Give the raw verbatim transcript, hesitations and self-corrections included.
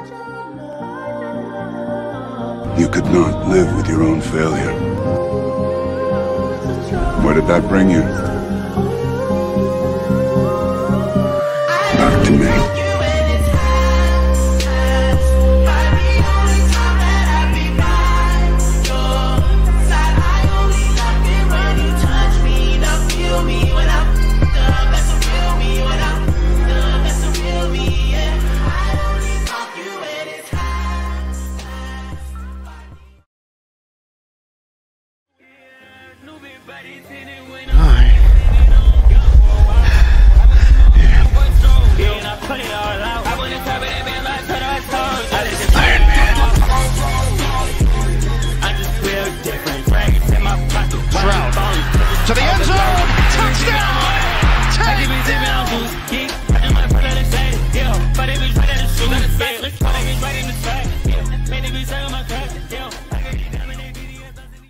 You could not live with your own failure. Where did that bring you?